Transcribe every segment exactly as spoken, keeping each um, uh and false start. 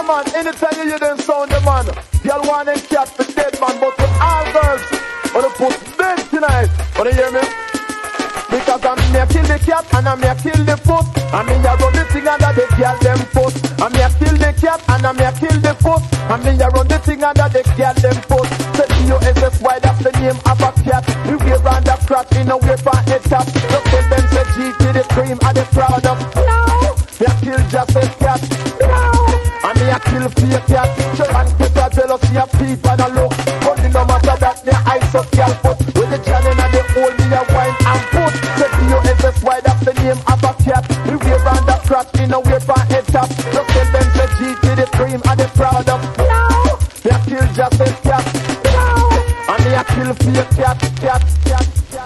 man, anytime you hear them sound, the man, y'all want them cat for dead man, but for all girls, wanna put bed tonight. Wanna hear me? Because I'm me a kill the cat and I'm me a kill the foot. I mean I run the thing under the girl them foot. I'm me a kill the cat and I'm me a kill the foot. I mean I run the thing under the girl them foot. Say T O S S Y, that's the name of a cat. We wear round the crotch in a way for head top. Look at them say G to the cream and the proud of. No, me a kill just a cat. No, I mean I kill fake cat. So and people jealousy of people and a look. But no matter that, the eyes of girl foot. With the channel and the old me a wine and put. Say T O S S Y, that's the name of a cat. We wear round the crotch in a way for head top. Look at them say G to the cream and the proud of. No, me a kill just a cat. No, I mean I kill fake cat, cat, cat, cat.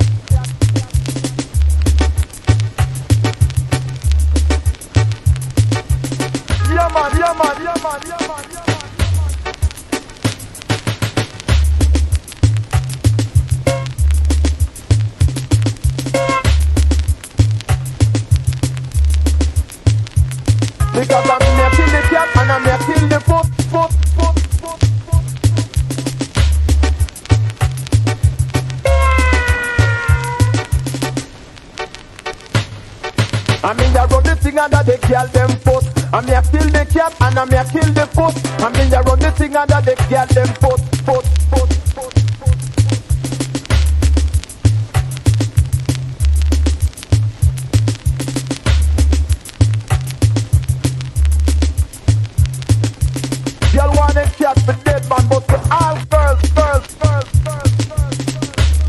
Yeah man, yeah man, yeah man, yeah man, yeah man. Because I'm here kill the cat and I'm here kill the foot, foot, foot, foot, foot. I mean I run the thing under the girl them foot. I'm here kill the cat and I'm here kill the foot. I mean I run the thing under the girl them foot, foot, foot, foot, foot. Y'all want a cat for dead man, but for all girls, girls, girls, girls, girls, girls.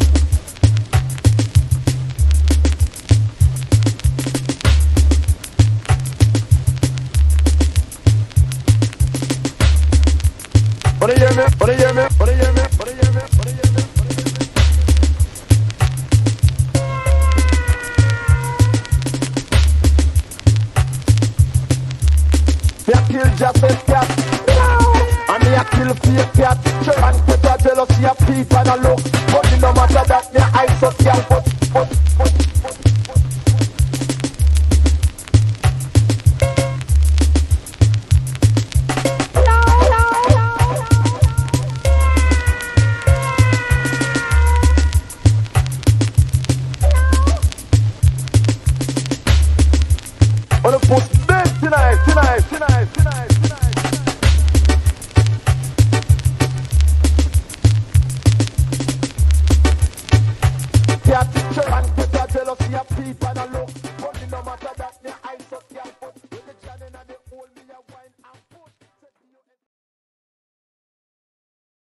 Wanna hear me? Wanna hear me? Wanna hear me? Wanna hear me? Wanna hear me? Wanna hear me? Me a kill just a cat. And me a kill fake cat. And put a jealousy of people and a look. But no matter that, me eyes up girl. But, but, but, but, but. Wanna put